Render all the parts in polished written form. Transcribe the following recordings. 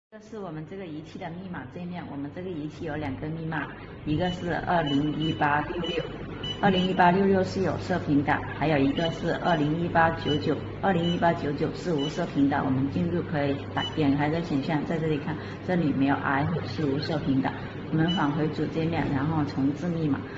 这是我们这个仪器的密码界面，我们这个仪器有2个密码，一个是201866，201866是有射频的，还有一个是201899，201899是无射频的。我们进入可以点开这显像，在这里看，这里没有 I 是无射频的。我们返回主界面，然后重置密码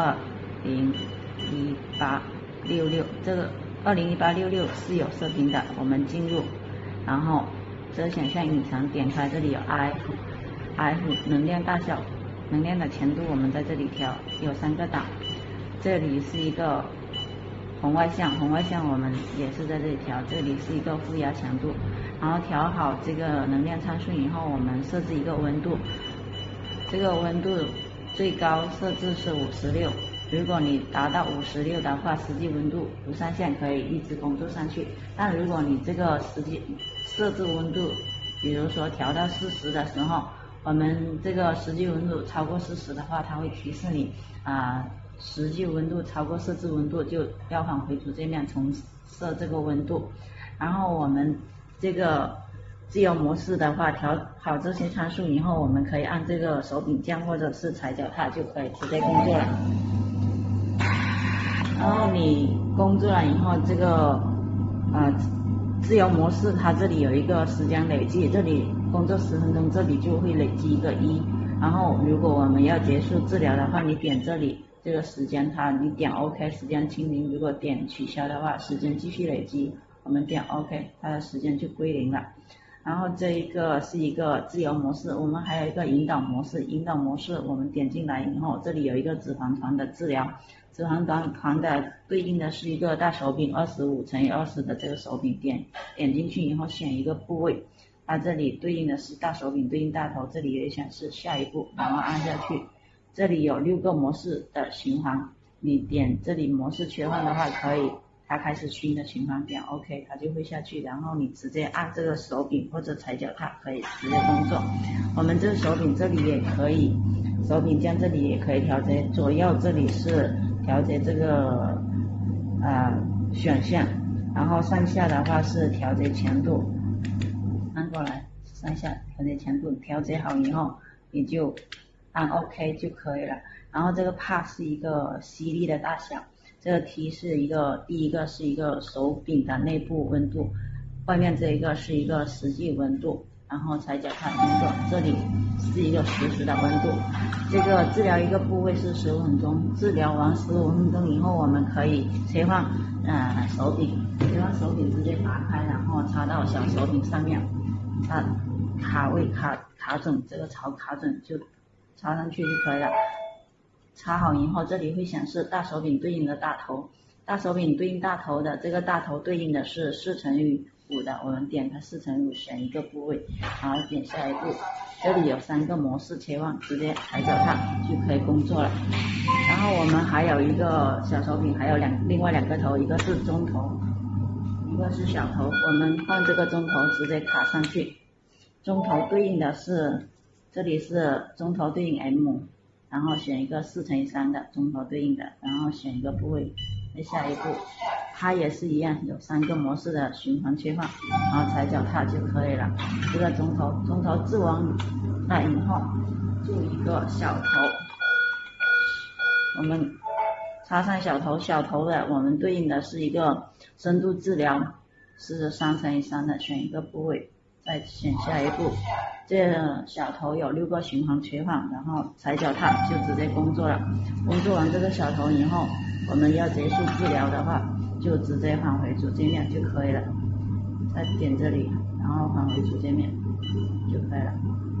201866，这个201866是有射频的，我们进入，然后这显像隐藏，点开这里有 F 能量大小，能量的强度我们在这里调，有3个档，这里是一个红外线我们也是在这里调，这里是一个负压强度，然后调好这个能量参数以后，我们设置一个温度，这个温度最高设置是56，如果你达到56的话，实际温度不上线，可以一直工作上去。但如果你这个实际设置温度，比如说调到40的时候，我们这个实际温度超过40的话，它会提示你实际温度超过设置温度，就要返回主界面重设这个温度。然后我们这个自由模式的话，调好这些参数以后，我们可以按这个手柄键或者是踩脚踏就可以直接工作了。然后你工作了以后，这个自由模式它这里有一个时间累计，这里工作10分钟，这里就会累积一个1。然后如果我们要结束治疗的话，你点这里这个时间你点 OK 时间清零，如果点取消的话，时间继续累积，我们点 OK 它的时间就归零了。然后这一个是一个自由模式，我们还有一个引导模式，我们点进来以后，这里有一个脂肪团的治疗，脂肪团的对应的是一个大手柄25×20的这个手柄，点进去以后选一个部位，它这里对应的是大手柄对应大头，这里也显示下一步，然后按下去，这里有6个模式的循环，你点这里模式切换的话可以，它开始新的循环，点 OK 它就会下去，然后你直接按这个手柄或者踩脚踏可以直接工作。我们这个手柄这里也可以，手柄键这里也可以调节，左右这里是调节这个选项，然后上下的话是调节强度，按过来上下调节强度，调节好以后你就按 OK 就可以了。然后这个帕是一个吸力的大小，这个 T 是第一个是一个手柄的内部温度，外面这一个是一个实际温度，然后踩脚踏工作，这里是一个实时的温度。这个治疗一个部位是15分钟，治疗完15分钟以后，我们可以切换手柄，直接打开，然后插到小手柄上面，它卡准，这个槽卡准就插上去就可以了。插好以后，这里会显示大手柄对应的大头，大手柄对应大头的这个大头对应的是4×5的，我们点开4×5选一个部位，然后点下一步，这里有3个模式切换，直接踩脚踏就可以工作了。然后我们还有一个小手柄，还有另外2个头，一个是中头，一个是小头，我们换这个中头直接卡上去，中头对应的是，这里是中头对应 M，然后选一个4×3的中头对应的，然后选一个部位，再下一步，它也是一样，有3个模式的循环切换，然后踩脚踏就可以了。这个中头治完了以后，就一个小头，我们插上小头的，我们对应的是一个深度治疗，是3×3的，选一个部位，再选下一步。这个小头有6个循环切换，然后踩脚踏就直接工作了。工作完这个小头以后，我们要结束治疗的话，就直接返回主界面就可以了。再点这里，然后返回主界面就可以了。